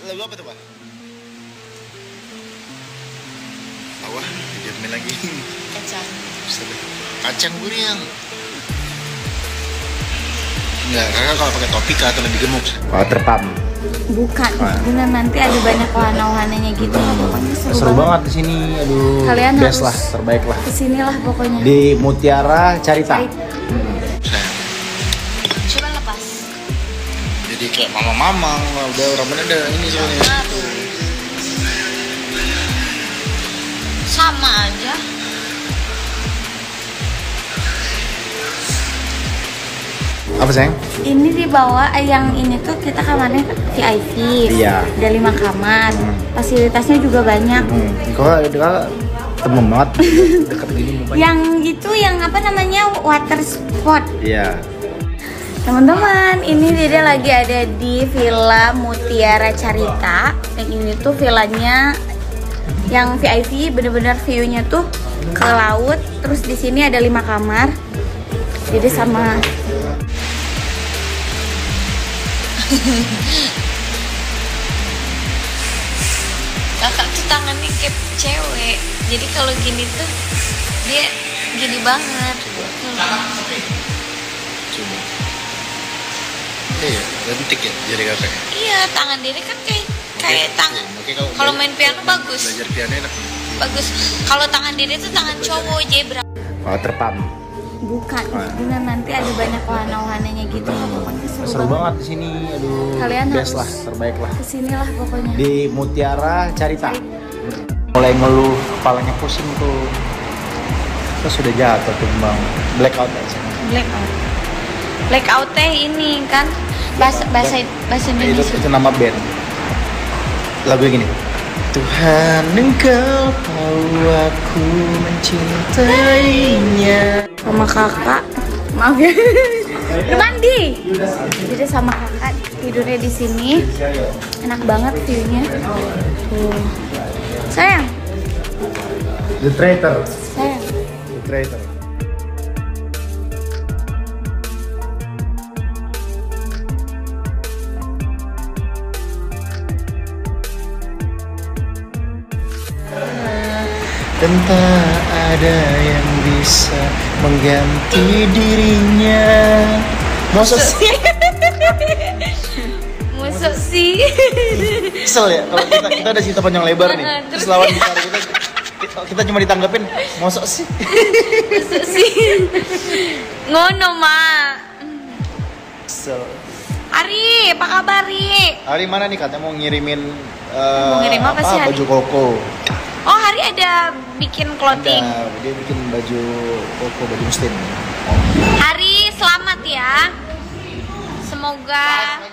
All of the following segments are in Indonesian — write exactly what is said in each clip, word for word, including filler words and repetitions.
lagu apa tuh, Pak? Awah, dijamin lagi. Kacang. Kacang guriang. Enggak, kakak kalau pakai topi atau lebih gemuk. Water pump. Bukan, bener nanti ada banyak wahana-wahananya gitu. Hmm. Pokoknya seru, seru banget. banget di sini. Aduh, kalian best lah, terbaik lah. Kesinilah pokoknya. Di Mutiara Carita. Cari... Hmm. Coba lepas. Jadi kayak mama-mama, udah orang bener ada ini soalnya. Sama aja. Apa sayang? Ini di bawah, yang ini tuh kita kamarnya V I P. Iya. Ada lima kamar. Hmm. Fasilitasnya juga banyak. Hmm. Kok dekat temem banget dekat gini mukanya. Yang itu yang apa namanya water sport. Iya. Teman-teman, ini Dede lagi ada di Villa Mutiara Carita. Yang ini tuh villanya yang V I P, bener-bener view-nya tuh ke laut. Terus di sini ada lima kamar. Dede sama kakak tuh tangannya kayak cewek, jadi kalau gini tuh dia gini banget. Coba. Iya, lentik ya jadi kakak. Iya, tangan Dede kan kayak kayak Oke, tangan. oke, kalau Kalau main piano bagus. Belajar piano enak. Bagus. Kalau tangan Dede tuh tangan cowok zebra. Water pump. Bukan, bener nanti ada banyak wahana-wahananya gitu. Pokoknya seru, Seru banget di sini. Aduh, kalian best harus lah, terbaik lah. Kesinilah pokoknya. Di Mutiara Carita. Mulai ngeluh, kepalanya pusing tuh. Terus sudah jatuh tuh bang. Blackout aja. Blackout. Blackout teh ini kan bahasa bahasa bahasa Itu, Indonesia. itu nama band. Lagunya gini. Tuhan, Engkau tahu aku mencintainya. Sama kakak, maaf ya. Mandi. Jadi sama kakak tidurnya di sini. Enak banget view-nya. Tuh. Sayang. The Traitor. Sayang. The Traitor. Dan tak ada yang bisa mengganti dirinya. Masa sih? Musuh sih. Kesel ya kalau kita kita ada cerita panjang lebar nih. Terus lawan bicara kita, kita kita cuma ditanggapin mosok sih. Musuh sih. Ngono mah. Kesel. Ari, apa kabar Ari? Hari mana nih katanya mau ngirimin uh, Mau ngirim apa sih, Hari? baju koko. Oh, Hari ada bikin clothing. Ada, dia bikin baju koko, baju muslim. Hari, selamat ya. Semoga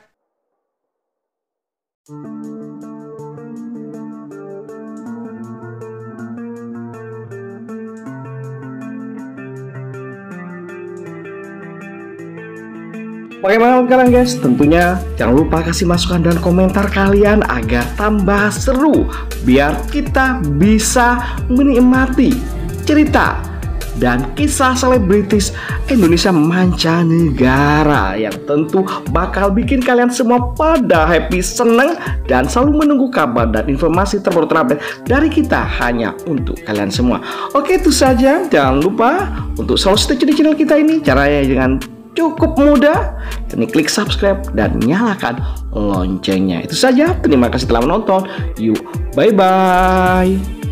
Bagaimana kalian guys? Tentunya jangan lupa kasih masukan dan komentar kalian agar tambah seru, biar kita bisa menikmati cerita dan kisah selebritis Indonesia mancanegara yang tentu bakal bikin kalian semua pada happy, seneng, dan selalu menunggu kabar dan informasi terbaru terupdate dari kita hanya untuk kalian semua. Oke, itu saja. Jangan lupa untuk selalu stay tune di channel kita ini. Caranya dengan cukup mudah, ini klik subscribe dan nyalakan loncengnya. Itu saja, terima kasih telah menonton. Yuk, bye bye.